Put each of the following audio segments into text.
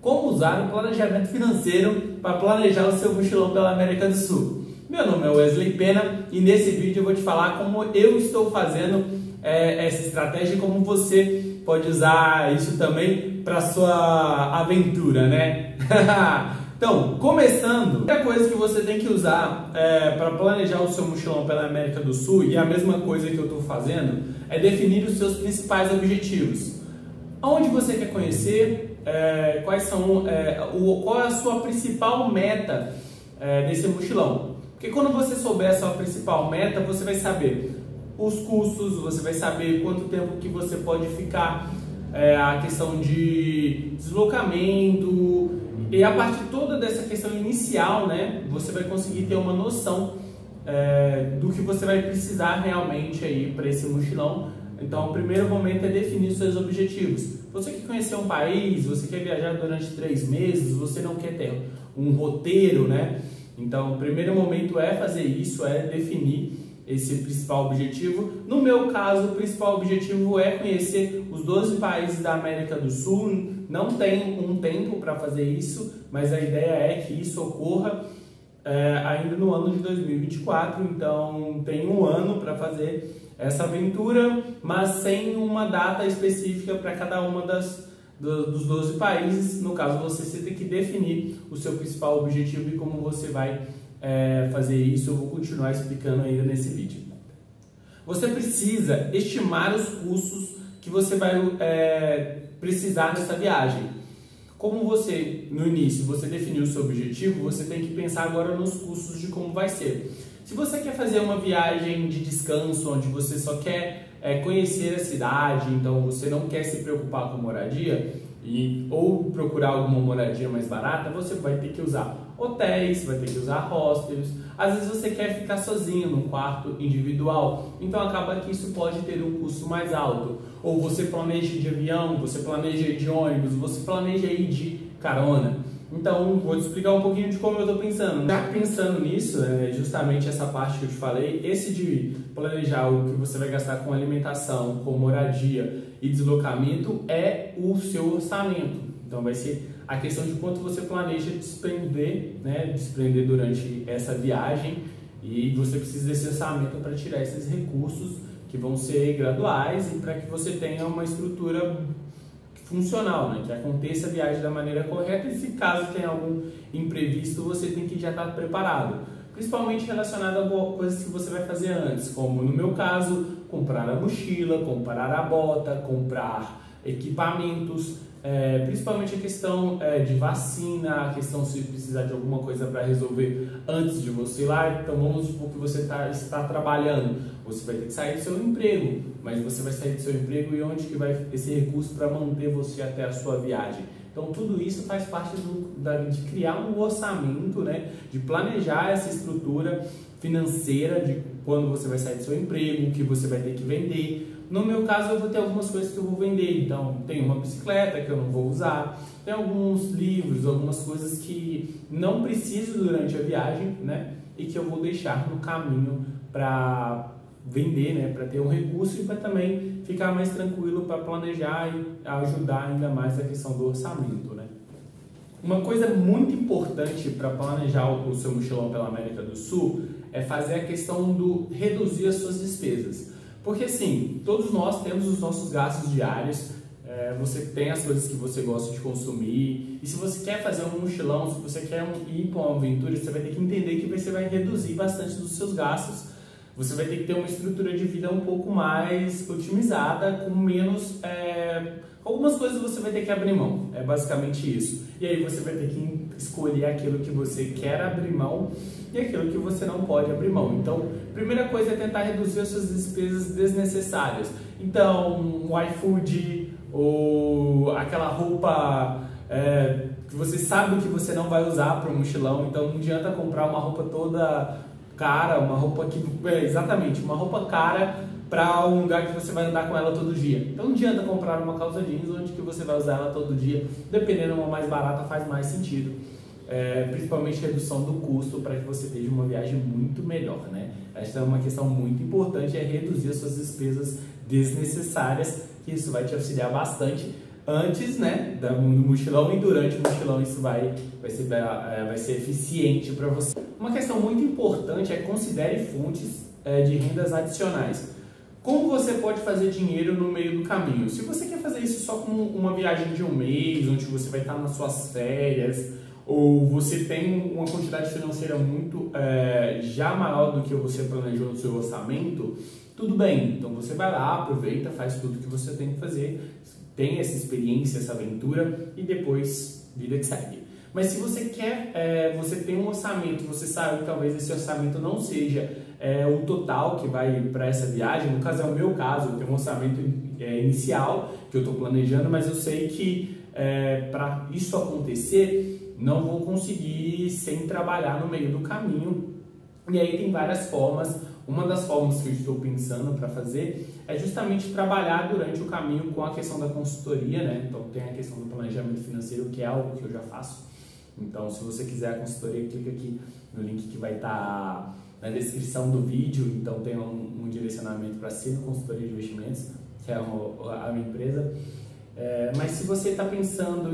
Como usar o planejamento financeiro para planejar o seu mochilão pela América do Sul. Meu nome é Wesley Pena e nesse vídeo eu vou te falar como eu estou fazendo essa estratégia e como você pode usar isso também para sua aventura, né? Então, começando, a primeira coisa que você tem que usar para planejar o seu mochilão pela América do Sul, e a mesma coisa que eu estou fazendo, é definir os seus principais objetivos. Aonde você quer conhecer, qual é a sua principal meta desse mochilão. Porque quando você souber a sua principal meta, você vai saber os custos, você vai saber quanto tempo que você pode ficar, a questão de deslocamento, e a partir toda dessa questão inicial, né, você vai conseguir ter uma noção do que você vai precisar realmente aí para esse mochilão. Então, o primeiro momento é definir seus objetivos. Você quer conhecer um país, você quer viajar durante 3 meses, você não quer ter um roteiro, né? Então, o primeiro momento é fazer isso, é definir esse principal objetivo. No meu caso, o principal objetivo é conhecer os 12 países da América do Sul. Não tem um tempo para fazer isso, mas a ideia é que isso ocorra ainda no ano de 2024. Então, tem um ano para fazer essa aventura, mas sem uma data específica para cada uma dos 12 países. No caso, você tem que definir o seu principal objetivo e como você vai fazer isso. Eu vou continuar explicando ainda nesse vídeo. Você precisa estimar os custos que você vai precisar nessa viagem. Como você, no início, você definiu o seu objetivo, você tem que pensar agora nos custos de como vai ser. Se você quer fazer uma viagem de descanso, onde você só quer conhecer a cidade, então você não quer se preocupar com moradia, ou procurar alguma moradia mais barata, você vai ter que usar hotéis, vai ter que usar hostels. Às vezes você quer ficar sozinho num quarto individual, então acaba que isso pode ter um custo mais alto. Ou você planeja ir de avião, você planeja ir de ônibus, você planeja ir de carona. Então, vou te explicar um pouquinho de como eu estou pensando. Já pensando nisso, justamente essa parte que eu te falei, esse de planejar o que você vai gastar com alimentação, com moradia e deslocamento é o seu orçamento. Então, vai ser a questão de quanto você planeja desprender, desprender durante essa viagem, e você precisa desse orçamento para tirar esses recursos que vão ser graduais e para que você tenha uma estrutura funcional, né? Que aconteça a viagem da maneira correta, e se caso tenha algum imprevisto, você tem que já estar preparado. Principalmente relacionado a coisas que você vai fazer antes, como no meu caso, comprar a mochila, comprar a bota, comprar equipamentos, principalmente a questão de vacina, a questão se precisar de alguma coisa para resolver antes de você ir lá. Então vamos supor que você está trabalhando, você vai ter que sair do seu emprego, mas você vai sair do seu emprego e onde que vai esse recurso para manter você até a sua viagem? Então tudo isso faz parte de criar um orçamento, né? De planejar essa estrutura financeira de quando você vai sair do seu emprego, o que você vai ter que vender. No meu caso, eu vou ter algumas coisas que eu vou vender. Então, tem uma bicicleta que eu não vou usar, tem alguns livros, algumas coisas que não preciso durante a viagem, né? E que eu vou deixar no caminho para vender, né? Para ter um recurso e para também ficar mais tranquilo para planejar e ajudar ainda mais a questão do orçamento, né? Uma coisa muito importante para planejar o seu mochilão pela América do Sul é fazer a questão do reduzir as suas despesas. Porque assim, todos nós temos os nossos gastos diários, você tem as coisas que você gosta de consumir, e se você quer fazer um mochilão, se você quer ir para uma aventura, você vai ter que entender que você vai reduzir bastante dos seus gastos. Você vai ter que ter uma estrutura de vida um pouco mais otimizada, com menos... algumas coisas você vai ter que abrir mão, é basicamente isso. E aí você vai ter que escolher aquilo que você quer abrir mão e aquilo que você não pode abrir mão. Então, a primeira coisa é tentar reduzir as suas despesas desnecessárias. Então, o iFood, ou aquela roupa que você sabe que você não vai usar para o mochilão, então não adianta comprar uma roupa toda cara, uma roupa que... exatamente, uma roupa cara para um lugar que você vai andar com ela todo dia. Então não adianta comprar uma calça jeans onde que você vai usar ela todo dia. Dependendo, uma mais barata faz mais sentido. Principalmente redução do custo para que você tenha uma viagem muito melhor, né? Esta é uma questão muito importante, é reduzir as suas despesas desnecessárias, que isso vai te auxiliar bastante antes, né, do mochilão, e durante o mochilão isso vai ser eficiente para você. Uma questão muito importante é considere fontes de rendas adicionais. Como você pode fazer dinheiro no meio do caminho? Se você quer fazer isso só como uma viagem de um mês, onde você vai estar nas suas férias, ou você tem uma quantidade financeira muito já maior do que você planejou no seu orçamento, tudo bem. Então você vai lá, aproveita, faz tudo que você tem que fazer, tem essa experiência, essa aventura e depois vida que segue. Mas se você quer, você tem um orçamento, você sabe que talvez esse orçamento não seja o total que vai para essa viagem. No caso é o meu caso, eu tenho um orçamento inicial que eu estou planejando, mas eu sei que para isso acontecer não vou conseguir sem trabalhar no meio do caminho. E aí tem várias formas. Uma das formas que eu estou pensando para fazer é justamente trabalhar durante o caminho com a questão da consultoria, né? Então tem a questão do planejamento financeiro, que é algo que eu já faço. Então, se você quiser a consultoria, clica aqui no link que vai estar na descrição do vídeo. Então tem um direcionamento para ser consultoria de investimentos, que é a minha empresa. Mas se você está pensando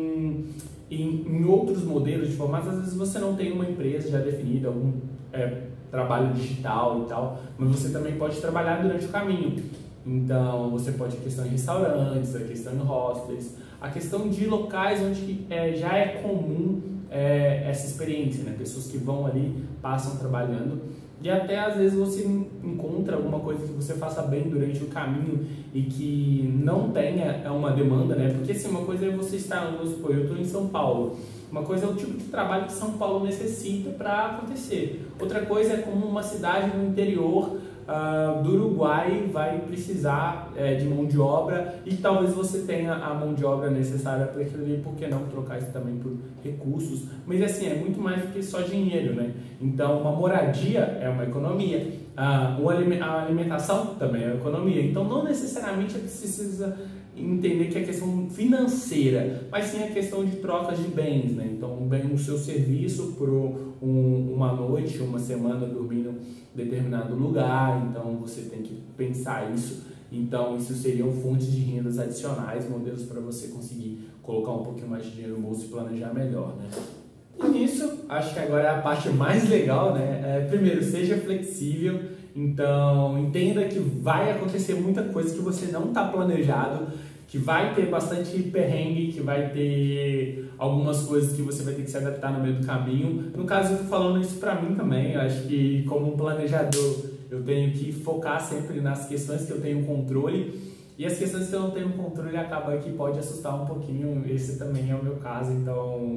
em outros modelos de formato, às vezes você não tem uma empresa já definida, algum trabalho digital e tal, mas você também pode trabalhar durante o caminho. Então você pode, a questão em restaurantes, a questão em hostels, a questão de locais onde já é comum essa experiência, né? Pessoas que vão ali, passam trabalhando, e até às vezes você encontra alguma coisa que você faça bem durante o caminho e que não tenha uma demanda, né? Porque assim, uma coisa é você estar, eu estou em São Paulo, uma coisa é o tipo de trabalho que São Paulo necessita para acontecer, outra coisa é como uma cidade no interior do Uruguai vai precisar de mão de obra, e talvez você tenha a mão de obra necessária para aquilo ali, por que não trocar isso também por recursos? Mas assim, é muito mais do que só dinheiro, né? Então uma moradia é uma economia, a alimentação também é uma economia, então não necessariamente você precisa entender que é questão financeira, mas sim a questão de trocas de bens, né? Então o seu serviço por uma noite, uma semana dormindo em determinado lugar, então você tem que pensar isso. Então isso seriam fontes de rendas adicionais, modelos para você conseguir colocar um pouquinho mais de dinheiro no bolso e planejar melhor, né? E nisso, acho que agora é a parte mais legal, né? Primeiro, seja flexível. Então, entenda que vai acontecer muita coisa que você não está planejado, que vai ter bastante perrengue, que vai ter algumas coisas que você vai ter que se adaptar no meio do caminho. No caso, eu estou falando isso para mim também. Eu acho que como um planejador, eu tenho que focar sempre nas questões que eu tenho controle, e as questões que eu não tenho controle acaba que pode assustar um pouquinho. Esse também é o meu caso, então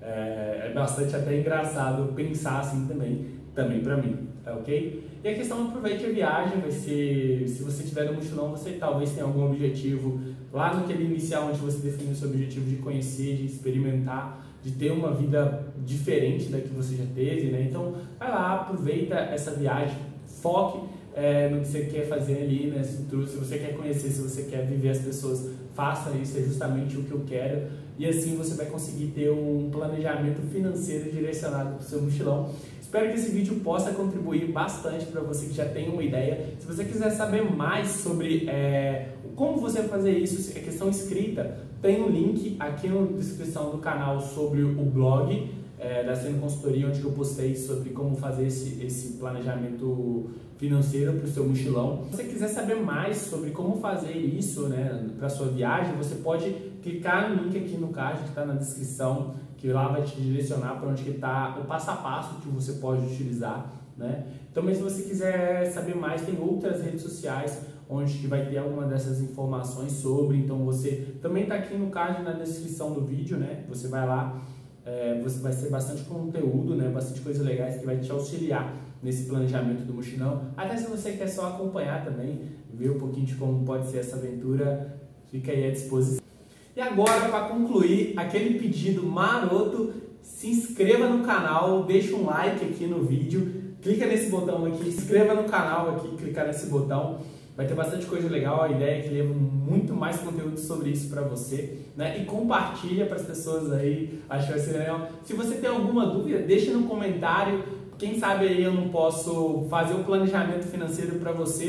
é bastante até engraçado pensar assim também para mim, ok? E a questão, aproveite a viagem, vai ser, se você estiver no mochilão, você talvez tenha algum objetivo lá naquele inicial onde você definiu o seu objetivo de conhecer, de experimentar, de ter uma vida diferente da que você já teve, né? Então vai lá, aproveita essa viagem, foque no que você quer fazer ali, né? Se você quer conhecer, se você quer viver as pessoas, faça isso, é justamente o que eu quero, e assim você vai conseguir ter um planejamento financeiro direcionado para o seu mochilão. Espero que esse vídeo possa contribuir bastante para você que já tem uma ideia. Se você quiser saber mais sobre como você fazer isso, a questão escrita, tem um link aqui na descrição do canal sobre o blog da Seno Consultoria, onde eu postei sobre como fazer esse planejamento financeiro para o seu mochilão. Se você quiser saber mais sobre como fazer isso, né, para a sua viagem, você pode clicar no link aqui no card que está na descrição, que lá vai te direcionar para onde que está o passo a passo que você pode utilizar, né? Também, se você quiser saber mais, tem outras redes sociais onde que vai ter alguma dessas informações sobre. Então você também está aqui no card na descrição do vídeo, né? Você vai lá, você vai ter bastante conteúdo, né? Bastante coisas legais que vai te auxiliar nesse planejamento do mochilão. Até se você quer só acompanhar também, ver um pouquinho de como pode ser essa aventura, fica aí à disposição. E agora, para concluir, aquele pedido maroto, se inscreva no canal, deixa um like aqui no vídeo, clica nesse botão aqui, se inscreva no canal aqui, clicar nesse botão, vai ter bastante coisa legal. A ideia é que leve muito mais conteúdo sobre isso para você, né? E compartilha para as pessoas aí, acho que vai ser legal. Se você tem alguma dúvida, deixa no comentário, quem sabe aí eu não posso fazer um planejamento financeiro para você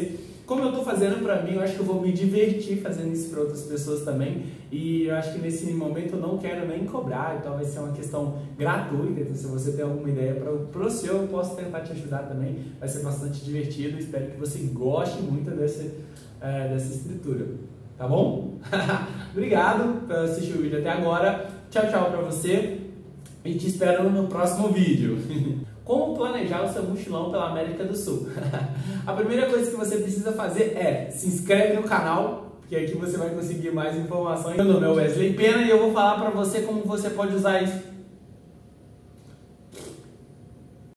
como eu tô fazendo pra mim, eu acho que eu vou me divertir fazendo isso pra outras pessoas também. E eu acho que nesse momento eu não quero nem cobrar, então vai ser uma questão gratuita. Então, se você tem alguma ideia pro seu, eu posso tentar te ajudar também. Vai ser bastante divertido. Espero que você goste muito dessa escritura. Tá bom? Obrigado por assistir o vídeo até agora. Tchau, tchau pra você. E te espero no próximo vídeo. Como planejar o seu mochilão pela América do Sul? A primeira coisa que você precisa fazer é se inscreve no canal, porque aqui você vai conseguir mais informações. Meu nome é Wesley Pena e eu vou falar para você como você pode usar isso